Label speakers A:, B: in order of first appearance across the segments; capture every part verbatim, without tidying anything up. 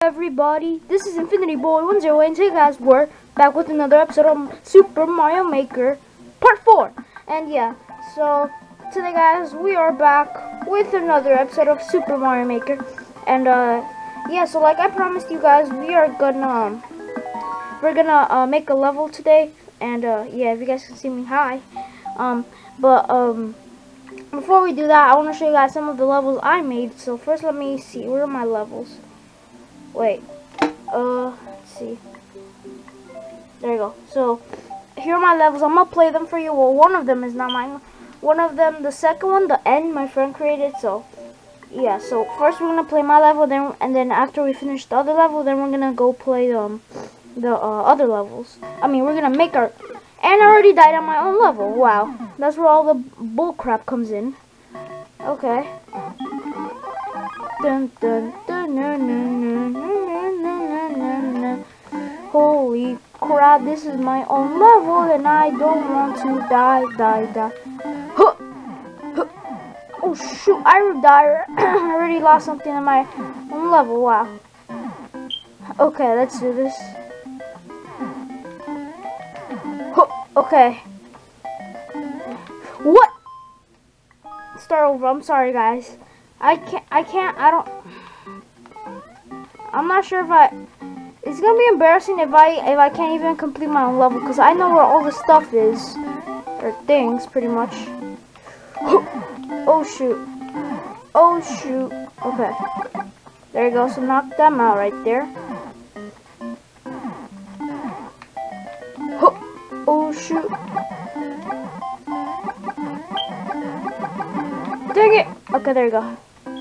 A: Everybody, this is Infinity Boy one zero eight, and today guys, we're back with another episode of Super Mario Maker Part four. And yeah, so today guys, we are back with another episode of Super Mario Maker. And uh, yeah, so like I promised you guys, we are gonna, um, we're gonna uh, make a level today. And uh, yeah, if you guys can see me, hi. Um, but um, before we do that, I want to show you guys some of the levels I made. So first let me see, where are my levels? Wait, uh, let's see. There you go. So, here are my levels. I'm gonna play them for you. Well, one of them is not mine. One of them, the second one, the end, my friend created. So, yeah. So first we're gonna play my level, then and then after we finish the other level, then we're gonna go play um the uh, other levels. I mean, we're gonna make our. And I already died on my own level. Wow, that's where all the bull crap comes in. Okay. Dun dun dun dun dun dun dun dun dun. Holy crap, this is my own level and I don't want to die, die, die. Huh. Huh. Oh shoot, I died. I already lost something in my own level, wow. Okay, let's do this. Huh. Okay. What? Start over, I'm sorry guys. I can't, I can't, I don't, I'm not sure if I, it's gonna be embarrassing if I, if I can't even complete my own level, because I know where all the stuff is, or things, pretty much. Oh shoot, oh shoot, okay, there you go, so knock them out right there. Oh shoot, dang it, okay, there you go.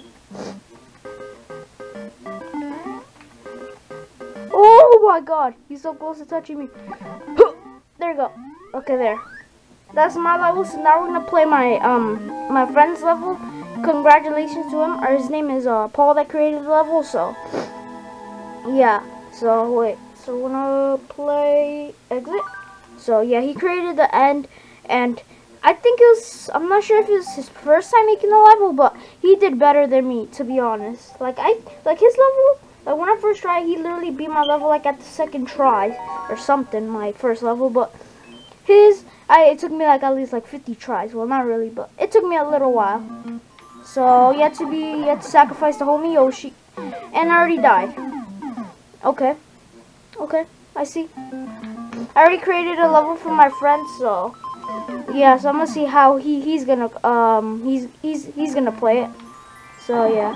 A: Oh my god, he's so close to touching me. There you go. Okay, there. That's my level, so now we're gonna play my um my friend's level. Congratulations to him. Or his name is uh Paul that created the level, so yeah. So wait, so we're gonna play exit. So yeah, he created the end, and I think it was, I'm not sure if it was his first time making the level, but he did better than me, to be honest. Like I like his level. Like when I first tried, he literally beat my level like at the second try or something, my first level. But his, I it took me like at least like fifty tries. Well, not really, but it took me a little while. So you had to be, you had to sacrifice the homie Yoshi, and I already died. Okay, okay, I see. I already created a level for my friend, so yeah. So I'm gonna see how he he's gonna um he's he's he's gonna play it. So yeah.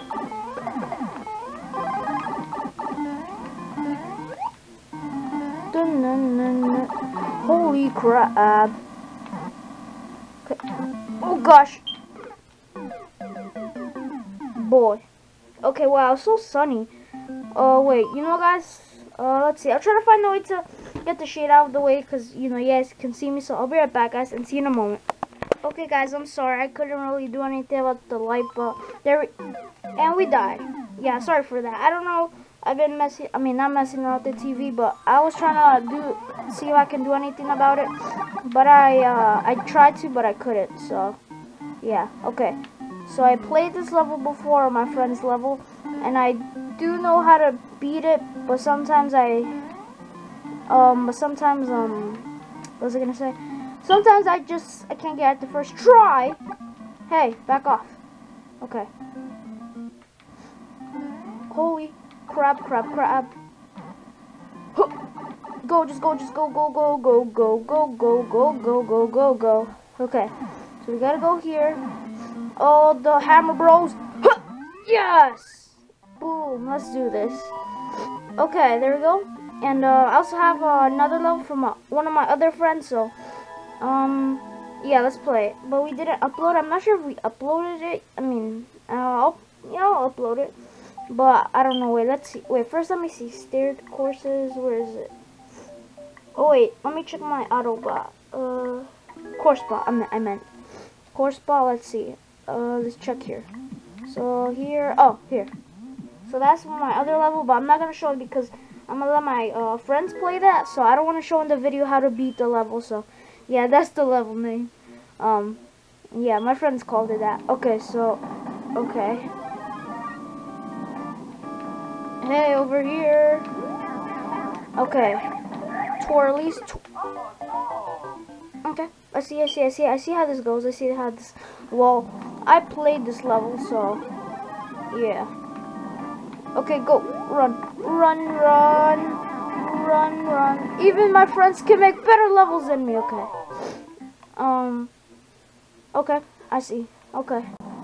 A: Holy crap. Okay. Oh gosh. Boy. Okay, wow, it's so sunny. Oh, uh, wait, you know, guys, uh, let's see. I'll try to find a way to get the shade out of the way because, you know, you guys can see me. So I'll be right back, guys, and see you in a moment. Okay, guys, I'm sorry. I couldn't really do anything about the light, but there we, and we died. Yeah, sorry for that. I don't know. I've been messing, I mean, not messing around with the T V, but I was trying to do, see if I can do anything about it. But I, uh, I tried to, but I couldn't. So, yeah, okay. So I played this level before, my friend's level, and I do know how to beat it, but sometimes I, um, but sometimes, um, what was I gonna say? Sometimes I just, I can't get it the first try. Hey, back off. Okay. Holy crap, crap, crap. Go, just go, just go, go, go, go, go, go, go, go, go, go, go, go. Okay, so we gotta go here. Oh, the Hammer Bros. Yes! Boom, let's do this. Okay, there we go. And uh, I also have uh, another level from uh, one of my other friends, so, um, yeah, let's play it. But we didn't upload, I'm not sure if we uploaded it. I mean, uh, I'll, yeah, I'll upload it. But I don't know. Wait, let's see. Wait, first let me see. Staired courses. Where is it? Oh wait, let me check my Autobot. Uh, course bot. I meant. I meant course bot. Let's see. Uh, let's check here. So here. Oh, here. So that's my other level, but I'm not gonna show it because I'm gonna let my uh, friends play that. So I don't want to show in the video how to beat the level. So yeah, that's the level name. Um, yeah, my friends called it that. Okay, so okay. Hey, over here. Okay. Twirlies. Tw okay. I see, I see, I see, I see how this goes. I see how this... Well, I played this level, so... Yeah. Okay, go. Run. Run, run. Run, run. Even my friends can make better levels than me, okay. Um... Okay, I see. Okay.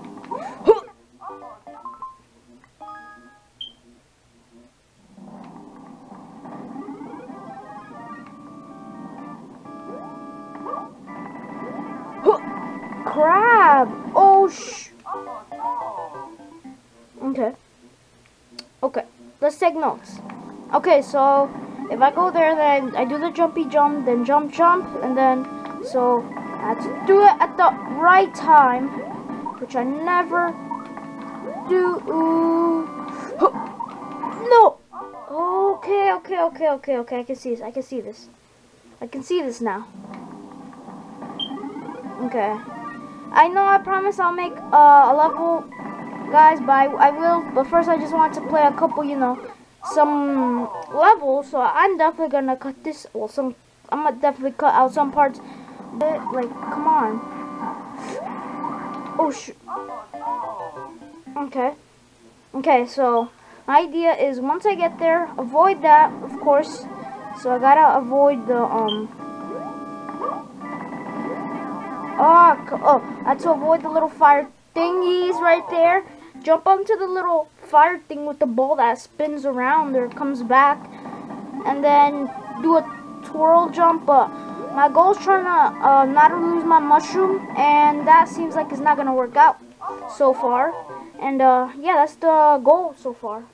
A: Crab! Oh, sh... Okay. Okay, let's take notes. Okay, so if I go there, then I do the jumpy jump, then jump, jump, and then, so I have to do it at the right time, which I never do. No! Okay, okay, okay, okay, okay, I can see this, I can see this. I can see this now. Okay. I know I promise I'll make uh, a level, guys, but I, I will, but first I just want to play a couple, you know, some levels, so I'm definitely gonna cut this, well, some, I'm gonna definitely cut out some parts, but, like, come on. Oh, sh... Okay. Okay, so, my idea is, once I get there, avoid that, of course, so I gotta avoid the, um, Oh, oh, I had to avoid the little fire thingies right there. Jump onto the little fire thing with the ball that spins around or comes back. And then do a twirl jump. But my goal is trying to uh, not to lose my mushroom. And that seems like it's not going to work out so far. And uh, yeah, that's the goal so far.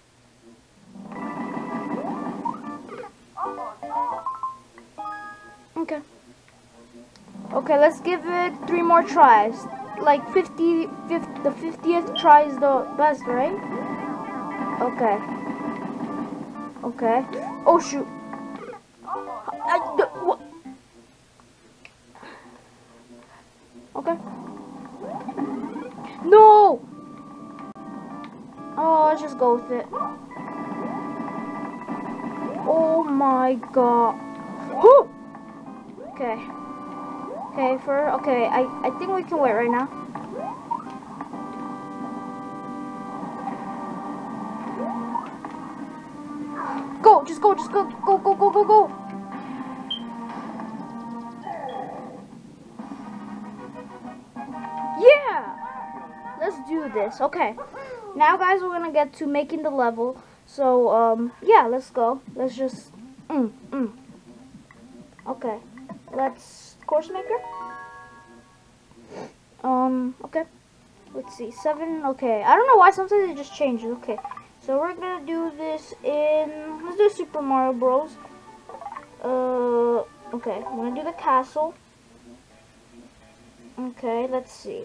A: Okay. Okay, let's give it three more tries. Like fifty, fifty, the fiftieth try is the best, right? Okay. Okay. Oh shoot. I, the, what? Okay. No! Oh, let's just go with it. Oh my god. Okay. Okay, for, okay, I, I think we can wait right now. Go, just go, just go, go, go, go, go, go. Yeah! Let's do this. Okay. Now, guys, we're gonna get to making the level. So, um, yeah, let's go. Let's just, mm, mm. Okay. Let's, course maker. Um, okay. Let's see, seven, okay. I don't know why, sometimes it just changes. Okay. So we're gonna do this in, let's do Super Mario Bros. Uh, okay, I'm gonna do the castle. Okay, let's see.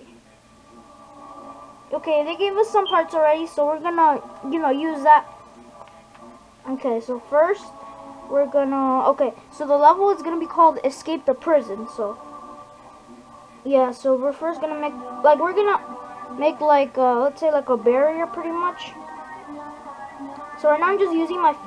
A: Okay, they gave us some parts already, so we're gonna, you know, use that. Okay, so first, we're gonna, okay, so the level is gonna be called Escape the Prison, so. Yeah, so we're first gonna make, like, we're gonna make, like, uh, let's say, like, a barrier, pretty much. So right now I'm just using my...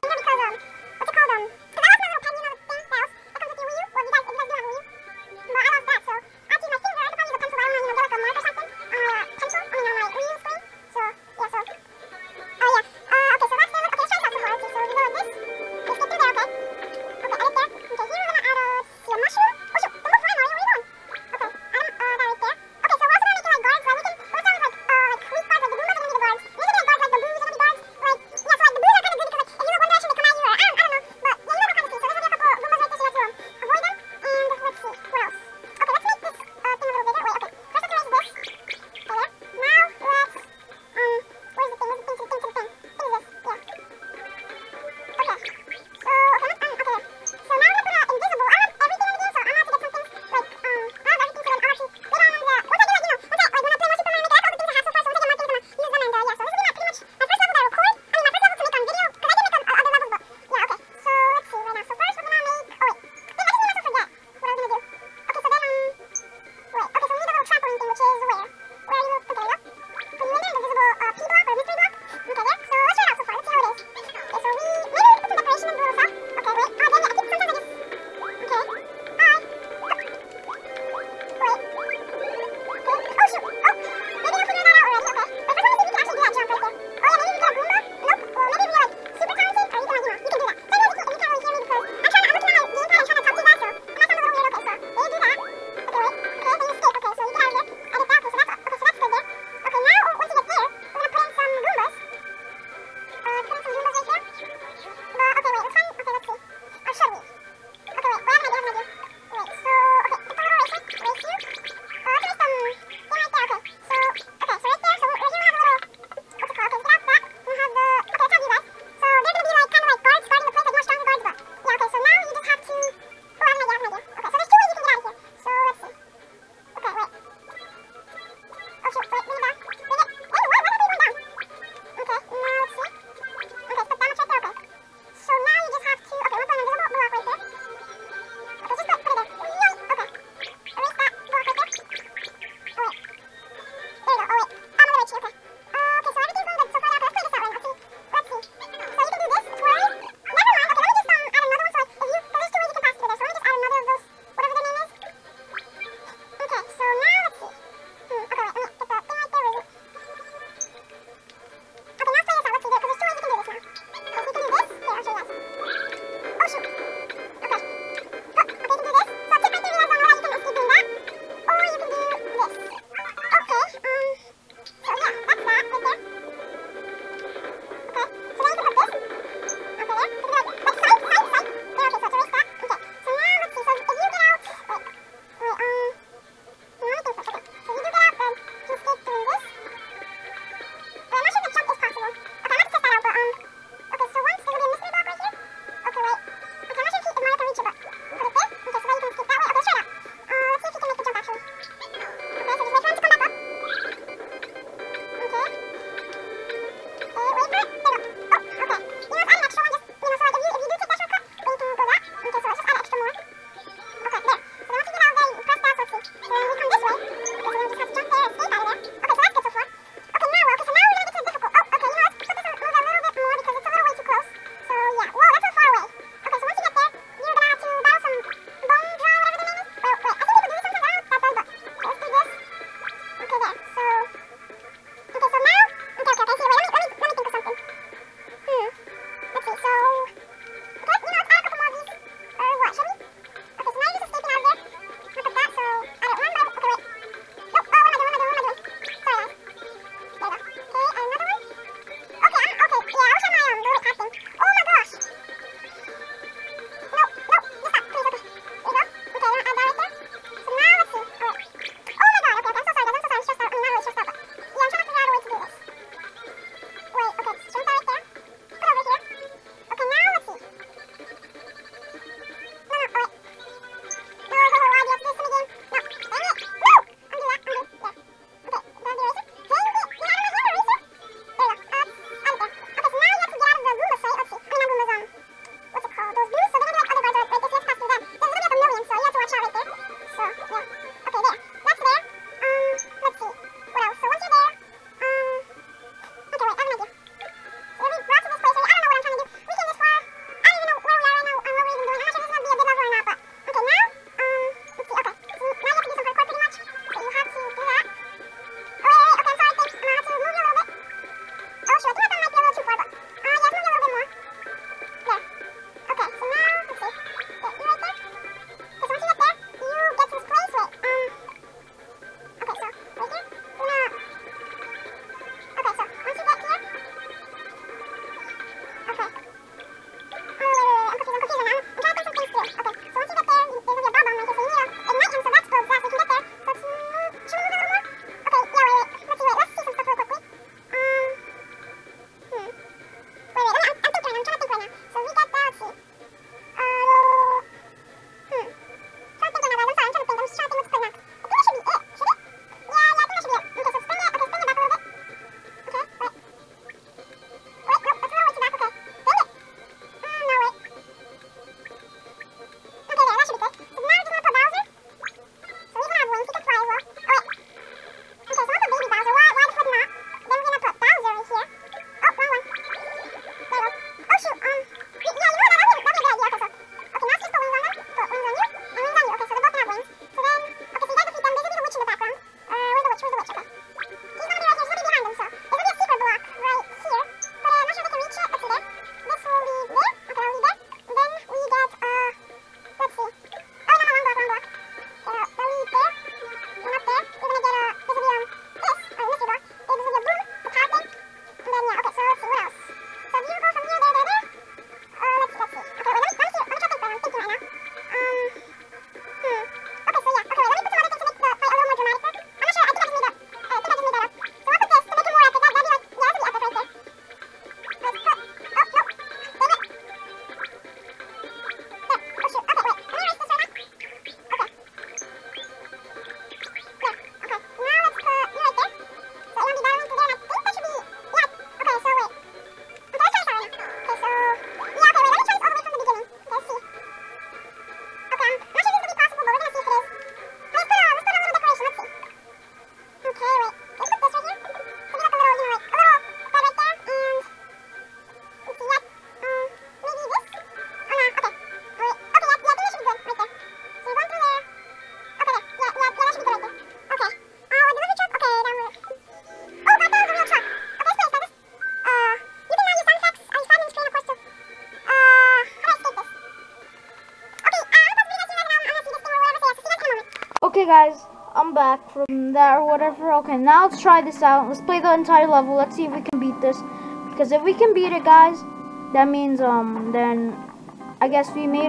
A: Okay guys, I'm back from that or whatever. Okay, now let's try this out. Let's play the entire level. Let's see if we can beat this. Because if we can beat it, guys, that means, um, then I guess we made...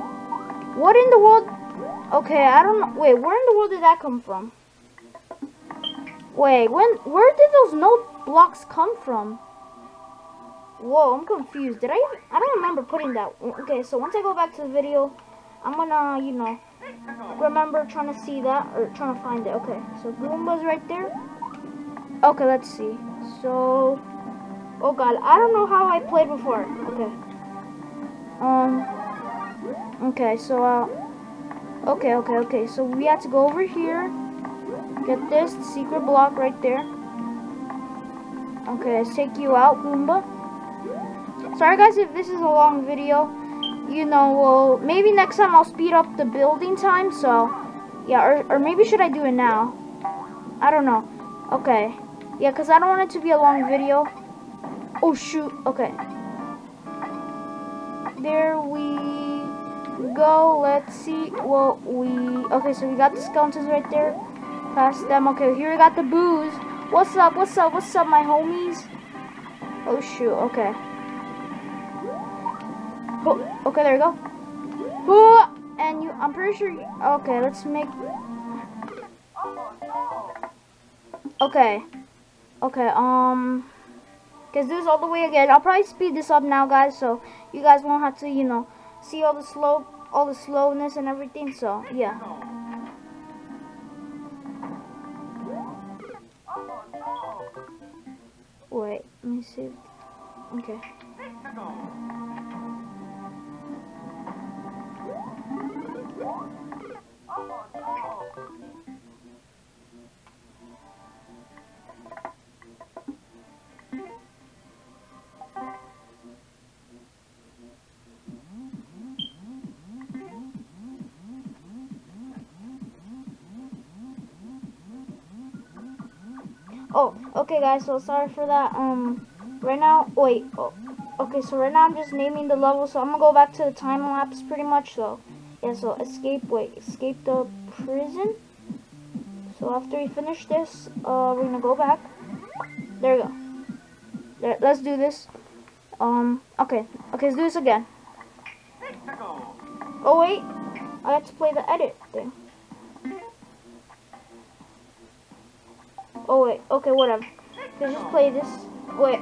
A: What in the world? Okay, I don't know. Wait, where in the world did that come from? Wait, when? Where did those note blocks come from? Whoa, I'm confused. Did I even... I don't remember putting that. Okay, so once I go back to the video, I'm gonna, you know... remember trying to see that or trying to find it. Okay, so Goomba's right there. Okay, let's see. So, oh god, I don't know how I played before. Okay. Um. Okay, so uh. Okay, okay, okay. So we have to go over here. Get this secret block right there. Okay, let's take you out, Goomba. Sorry guys if this is a long video. You know, well, maybe next time I'll speed up the building time, so, yeah, or, or maybe should I do it now? I don't know. Okay. Yeah, because I don't want it to be a long video. Oh, shoot. Okay. There we go. Let's see what we... Okay, so we got the skeletons right there. Past them. Okay, here we got the booze. What's up? What's up? What's up, my homies? Oh, shoot. Okay. Oh, okay, there we go. Oh, and you, I'm pretty sure, you, okay, let's make, okay, okay, um, let's do this all the way again. I'll probably speed this up now, guys, so you guys won't have to, you know, see all the slow, all the slowness and everything, so, yeah. Wait, let me see, okay. Oh, okay guys, so sorry for that. Um, right now, wait, oh, okay, so right now I'm just naming the level, so I'm gonna go back to the time lapse pretty much, so, yeah, so escape, wait, escape the prison. So after we finish this, uh, we're gonna go back. There we go. There, let's do this. Um, okay. Okay, let's do this again. Oh, wait. I have to play the edit thing. Oh, wait. Okay, whatever. Let's just play this. Wait.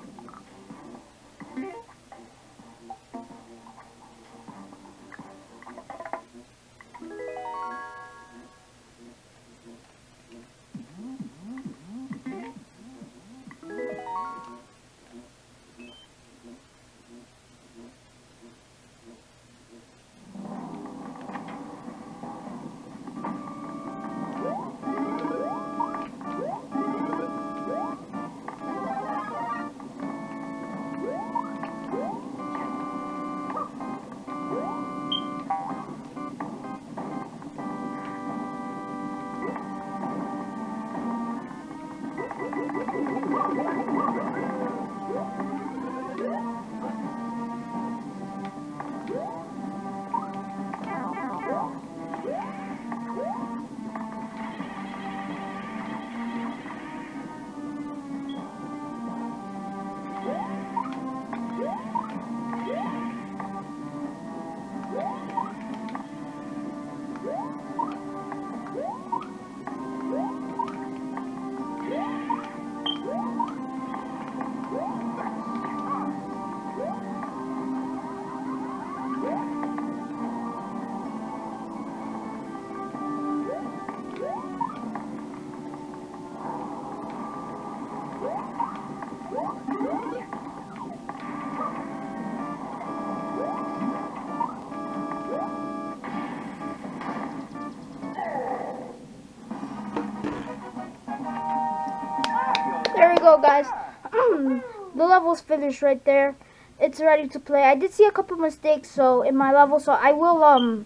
A: There we go, guys. The level's finished right there. It's ready to play. I did see a couple mistakes so in my level, so I will um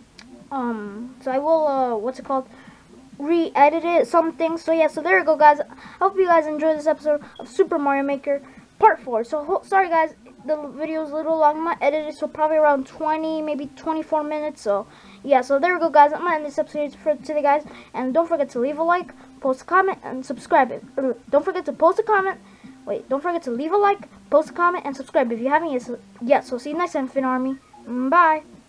A: um so I will uh what's it called? Re-edit it something. So yeah, so there we go, guys. I hope you guys enjoyed this episode of Super Mario Maker Part four. So sorry guys, the video's a little long. I'm gonna edit it so probably around twenty, maybe twenty-four minutes. So yeah, so there we go, guys. I'm gonna end this episode for today, guys. And don't forget to leave a like, post a comment, and subscribe. It. Don't forget to post a comment. Wait, don't forget to leave a like, post a comment, and subscribe if you haven't yet. So, yeah, so see you next time, Fin Army. Bye.